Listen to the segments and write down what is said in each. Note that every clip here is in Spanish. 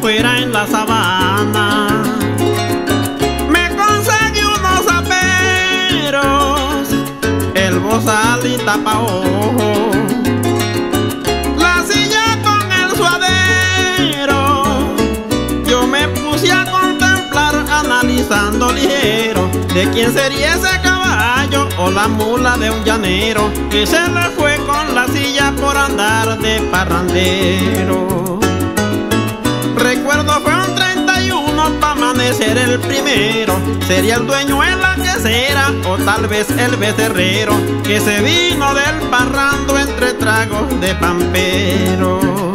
fuera en la sabana. Me conseguí unos aperos, el bozal y tapaojo, la silla con el suadero. Yo me puse a contemplar, analizando ligero, de quién sería ese caballo o la mula de un llanero que se le fue con la silla por andar de parrandero. Recuerdo fue un 31 pa' amanecer el primero. Sería el dueño en la quesera o tal vez el becerrero que se vino del parrando entre tragos de pampero.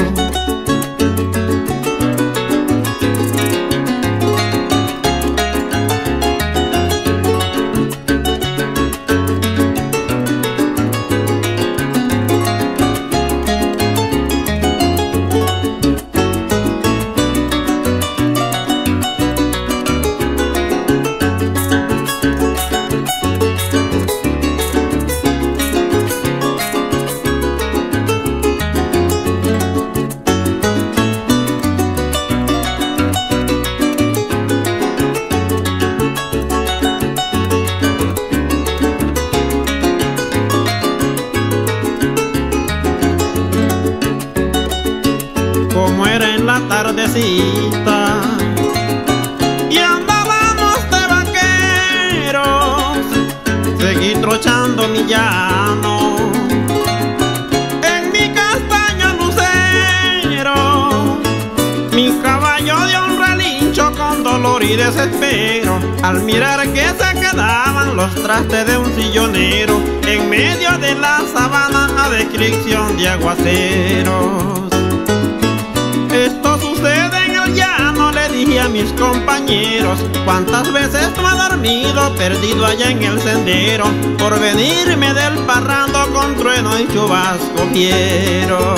Como era en la tardecita y andábamos de vaqueros, seguí trochando mi llano en mi castaño lucero. Mi caballo dio un relincho con dolor y desespero al mirar que se quedaban los trastes de un sillonero en medio de la sabana a descripción de aguaceros. Esto sucede en el llano, le dije a mis compañeros. Cuántas veces no he dormido perdido allá en el sendero por venirme del parrando con trueno y chubasco fiero.